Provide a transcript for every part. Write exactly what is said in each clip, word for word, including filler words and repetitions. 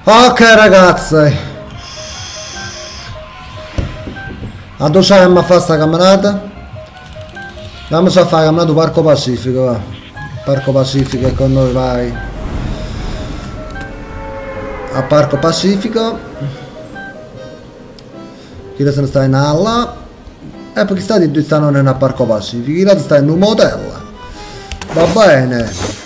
Ok ragazzi, addociamo a fare sta camminata. Andiamo a fare la camminata Parco Pacifico, va. Parco Pacifico è con noi, vai. A Parco Pacifico. Chi se ne sta in alla. E perché state due stanno nel Parco Pacifico, chi sta in un motel. Va bene.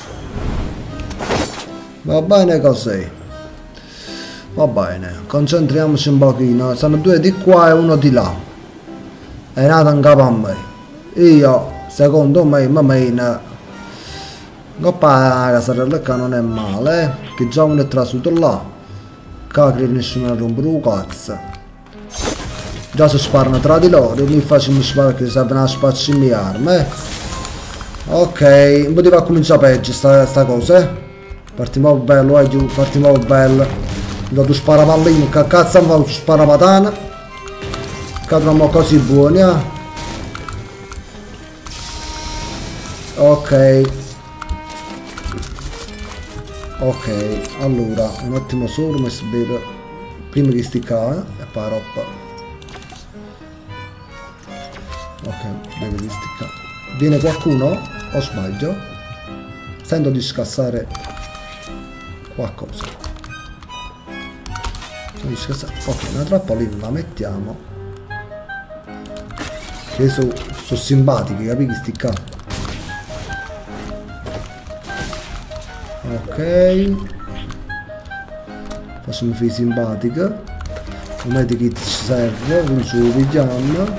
Va bene così. Va bene, concentriamoci un pochino. Sono due di qua e uno di là. È nato in capo a me. Io, secondo me, mi mena. Coppa la sarellecca non è male, eh? Che già uno è trasuto là. Cacri nessuno rompere un cazzo. Già si sparano tra di loro, mi facciamo sparare che servono a spacciarmi armi, eh? Ok, non poteva cominciare peggio sta, sta cosa, eh? Partiamo bello, vai giù, partiamo bello. Do tu sparapallino, che cazzo fa tu sparapatana? Cadremo così buoni, eh? Ok. Ok, allora, un attimo solo, mi sbiro. Prima di sticcare, eh? E poi roba. Ok, devo di sticcare. Viene qualcuno? O sbaglio? Sento di scassare qualcosa. Ok, una trampolina la mettiamo. Che sono so simpatici, capi? Sti qua. Ok. Facciamo fare simpatica. Un medikit ci serve, un su pigiama.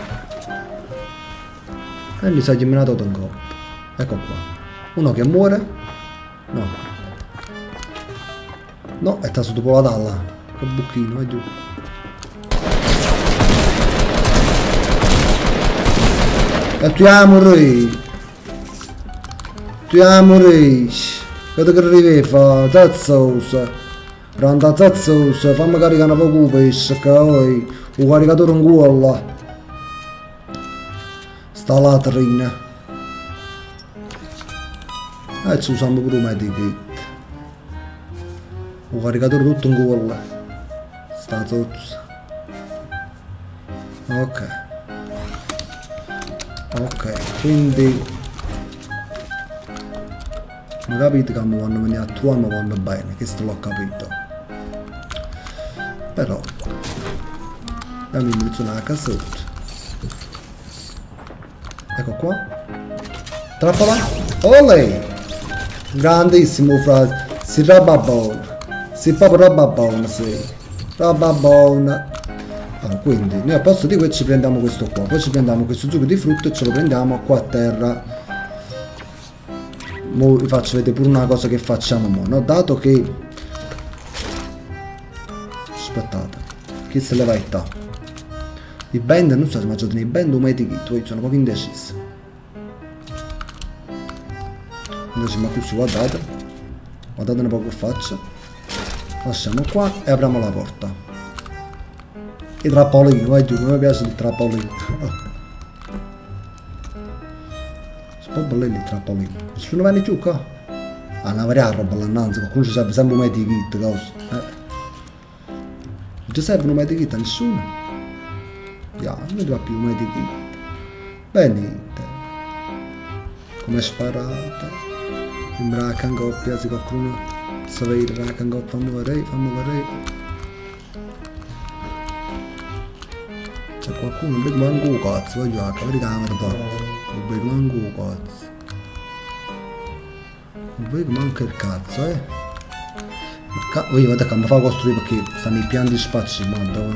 E mi sa che mi ha dato un colpo. Ecco qua. Uno che muore? No. No, è stato dopo la talla. Che buchino, vai giù. E tu amori. Tu amori. Vedo che arrivi fa zazzosa. Randa zazzosa. Fammi caricare un po' di pesce. Che poi un caricatore in cuola. Sta latrina. E ci usiamo pure un medikit. Un caricatore tutto in cuola. Sta zozza. Ok. Ok, quindi ma capite che mi vanno venire a trovare, mi vanno bene, questo l'ho capito. Però la mia munizione alla casetta. Ecco qua. Trappola. Olè! Grandissimo frate. Si roba buona. Si proprio roba buona, sì. Roba buona. Allora, quindi noi a posto di questo ci prendiamo questo qua, poi ci prendiamo questo succo di frutta e ce lo prendiamo qua a terra. Mo vi faccio vedere pure una cosa che facciamo mo, no? Dato che aspettate, che se le va a i band, non so se mangiate nei band o medikit, io sono proprio indeciso. Invece ma qui guardate, guardate un po' che faccio. Lasciamo qua e apriamo la porta. I trappolini, vai giù, non mi piace il trappolino. Sono belli i trappolini. Nessuno viene giù qua? Ah, non avrei roba l'annanza, qualcuno ci serve sempre un medikit, cosa? Eh. Non ci serve un medikit a nessuno? Ya, non mi va più un medikit. Benite. Come sparata. Sembra che ancoppia, se qualcuno sapere che ancoppia, fammi vedere, fammi vedere. C'è qualcuno, non vedo manco un cazzo, voglio la camera, non vedo manco un cazzo. Non vedo manco il cazzo, eh. Ma ca voglio vedere che mi fa costruire perché stanno i piani di spazio, madonna.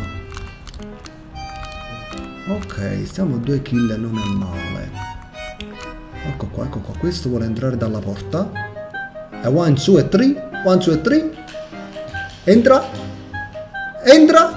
Ok, stiamo a due kill e non è male. Ecco qua, ecco qua, questo vuole entrare dalla porta. E one, two e three, one, two e three. Entra. Entra.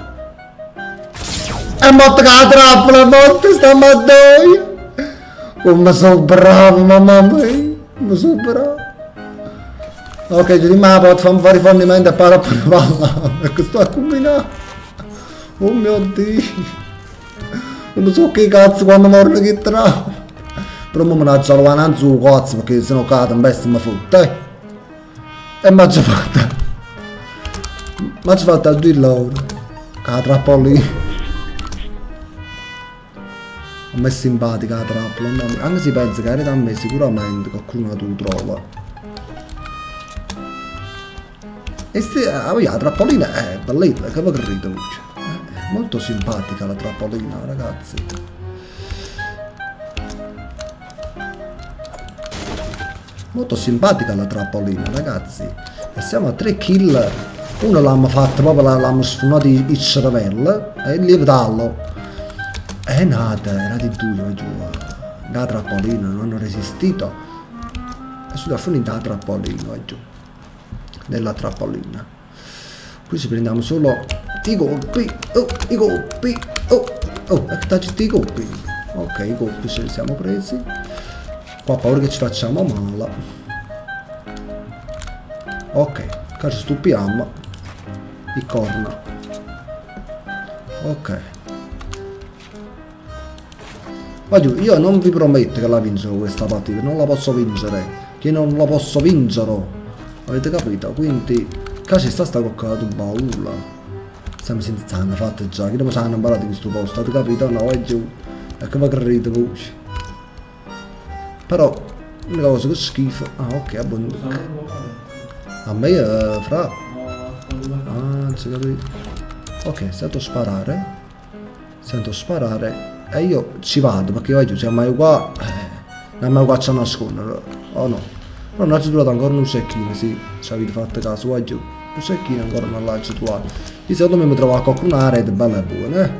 E motta che la trappola, motta sta maddoia. Come sono bravo, mamma mia. Come sono bravo. Ok, ci rimane la porta, fammi fare i fondimenti e poi la palla. Ecco, sto a combinare. Oh mio Dio. Non so che cazzo quando morre che trappola. Però mi mannaggia la non su cazzo perché se no cade un bestia mi fotte. Eh. E mi ha già fatta. Ma ci fate a dirlo ora. La trappola lì. A me è simpatica la trappola, no? Anche se penso che era da me sicuramente qualcuno la tu trova. E se ah, la trappolina è bella, che vi capite voi? È molto simpatica la trappolina, ragazzi. Molto simpatica la trappolina, ragazzi. E siamo a tre kill. Uno l'hanno fatto proprio, l'hanno sfumato il cervello e il lievito. È nata, era di due giù. La trappolina, non hanno resistito. E sulla finita la trappolina giù. Della trappolina. Qui ci prendiamo solo i colpi. Oh, i colpi. Oh, oh, e che i colpi. Ok, i colpi ce li siamo presi. Qua ho paura che ci facciamo male. Ok, qua ci stupiamo. I corna. Ok. Voglio, io non vi prometto che la vincerò questa partita. Non la posso vincere. Che non la posso vincere. Avete capito? Quindi qua ci sta sta coccato baula. Stiamo senza hanno fatto già. Che non si hanno imparato in questo posto. Avete capito? No, è giù. E che vi credete voi? Però l'unica cosa che schifo. Ah, ok, abbondanza. A me è fra. Ah, non si capisce. Ok, sento sparare. Sento sparare. E io ci vado perché oggi siamo mai qua. Eh, non mai qua a nascondere. Oh no. Non ho trovato ancora un secchino, sì. Ci avete fatto caso oggi. Un secchino ancora non l'ho trovato. Io secondo me mi trovo a qualcuno una rete bella e buona, eh.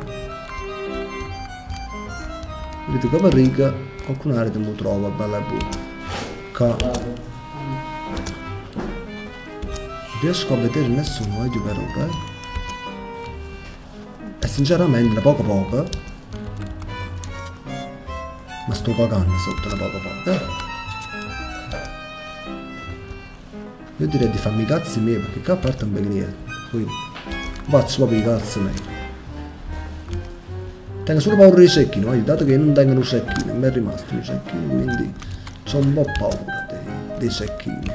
Vedete che per riga. Qualcuno rete mi trova bella e buona. Ca. Riesco a vedere nessuno oggi per ora, eh. E sinceramente poco poco. Ma sto pagando sotto una poco poco, eh. Io direi di farmi i cazzi miei perché qua parte un bel niente. Quindi faccio proprio i cazzi miei. Tengo solo paura dei cecchini, dato che non tengono cecchini, mi è rimasto un cecchino, quindi ho un po' paura dei, dei cecchini.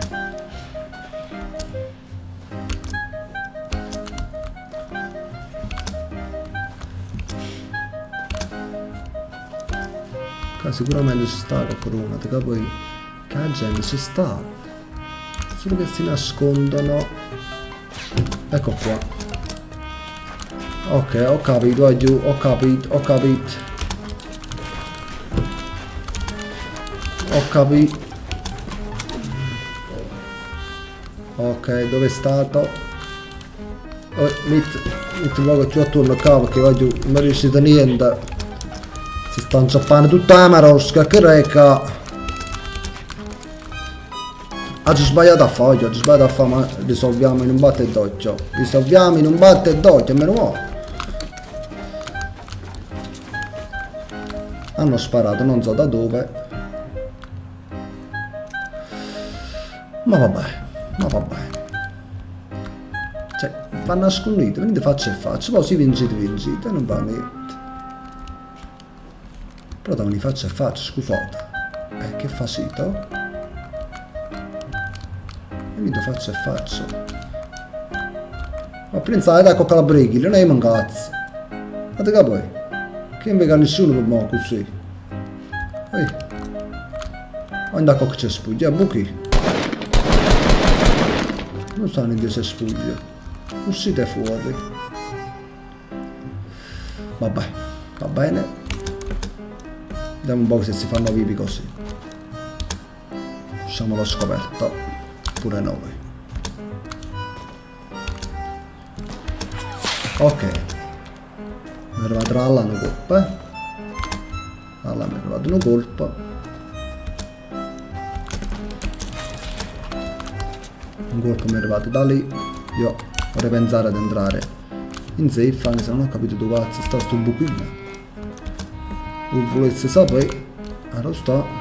Qua sicuramente ci sta qualcuno, perché poi che la gente ci sta. Solo che si nascondono. Ecco qua. Ok, ho capito, è giù, ho capito, ho capito. Ho capito. Ok, dove è stato? Oh, metti, metti un po' più attorno qua perché va giù, non è riuscito niente. Si sta inciappando tutta la marosca, che reca. Oggi sbagliato a fare, oggi sbagliato a fare, ma risolviamo in un batte e doccio. Risolviamo in un batte e doccio, meno male. Hanno sparato, non so da dove. Ma vabbè, ma vabbè. Cioè, vanno nasconditi, venite faccia e faccia, poi si vincite, vincite, non va niente. Però da venire faccia e faccia, scusate. Eh, che fa sito? Venite faccia e faccia. Ma pensate, ecco con la brechi, non è un cazzo. Guardate che poi. Che invece nessuno per me così. Ehi. Guarda che c'è spuglia, è buchi. Non stanno in queste spuglie. Uscite fuori. Vabbè, va bene. Vediamo un po' se si fanno vivi così. Usciamo allo scoperto. Pure noi. Ok. Mi è arrivato là una colpa, eh. Là mi è arrivato una colpa. Un colpo mi è arrivato da lì. Io vorrei pensare ad entrare in safe, anche se non ho capito dove cazzo sta sto buchino. Non volesse sapere. Allora sta.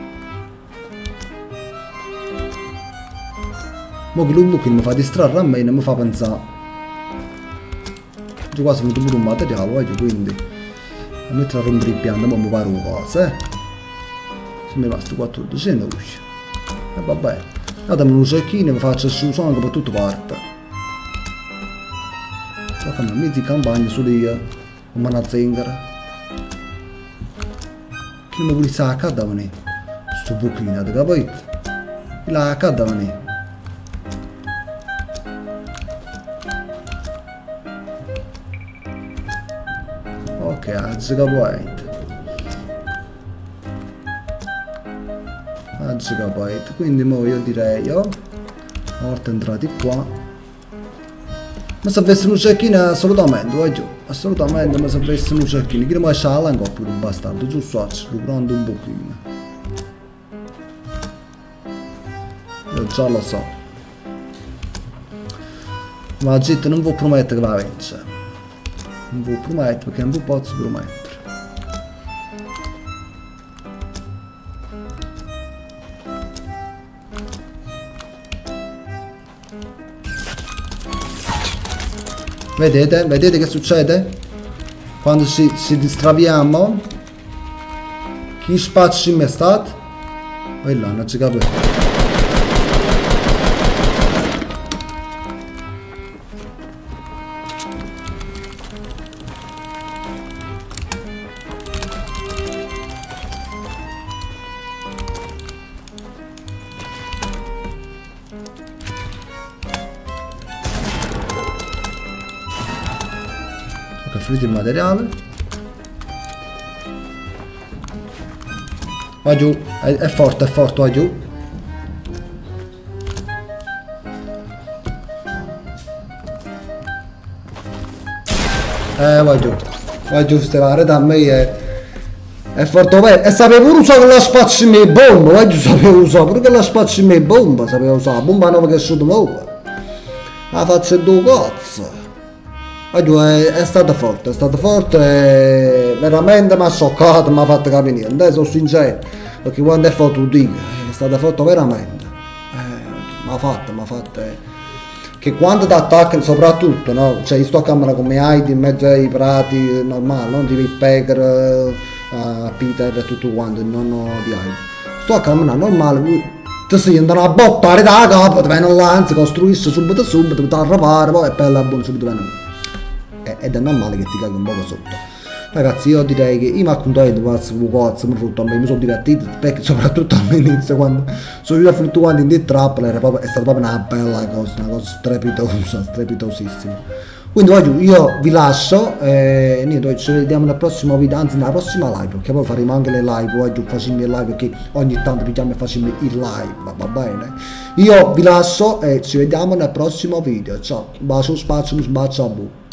Mo che l'un buchino mi fa distrarre a me e non mi fa pensare. Già quasi venuto pure un materiale, voglio, quindi a mettere a rompere il piano, ma mi pare una cosa, eh. Se mi basta quattordici ne usci. E vabbè. Datemi un secchino e mi faccio il suono che per tutto parte. So che mezzo in campagna su lì, come una zingara. Che mi vuole sa accada vani? Sto buchino, ti capito? Che la accada vani? Ok, oggi capoite. Oggi capoite. Quindi mo io direi, oh, una volta entrati qua. Ma se avessimo un cecchino assolutamente, vai giù, assolutamente, ma se avessimo un cecchino, che non c'ha la coppia un bastardo, giusto oggi, lo prendo un pochino. Io già lo so. Ma la gente non può promettere che va a vincere. Non può promettere perché non posso promettere. Vedete? Vedete che succede? Quando ci, ci distraviamo? Chi spazio in me stat? E là, non ci capisco. Finito il materiale. Va giù, è, è forte, è forte, va giù. Eh, va giù, va giù, Stefano, da me è, è forte, bene. E sapevo pure usare la spazio in me bomba, va giù, sapevo usare pure che la spazio in me bomba, sapevo usare, la bomba nuova che è su di nuova. La faccio due cozze. È, è stato forte, è stato forte, e veramente mi ha scioccato, mi ha fatto capire niente, sono sincero, perché quando è fatto dico, è stato forte veramente, eh, mi ha fatto, mi ha fatto, eh. Che quando ti attaccano soprattutto, no? Cioè io sto a camera come Heidi in mezzo ai prati, normale, non tipo il Pecker, uh, Peter e tutto quanto, il nonno di Heidi, sto a camera normale, ti sentono a bottare da capo, ti vengono là, anzi costruisci subito subito, ti arrapare, poi è bella buona subito vengono. Ed è normale che ti caghi un po' sotto. Ragazzi, io direi che io mi accontento, pazzo, cozzo, mi frutto, mi sono divertito, perché soprattutto all'inizio quando sono riuscito a fluttuare in di trappola, era proprio, è stata proprio una bella cosa, una cosa strepitosa, strepitosissima. Quindi oggi io vi lascio e niente, ci vediamo nel prossimo video, anzi nella prossima live, perché poi faremo anche le live, oggi facciamo le live perché ogni tanto pigliamo e facciamo il live, va bene? Io vi lascio e ci vediamo nel prossimo video, ciao, bacio spazio, un bacio a voi.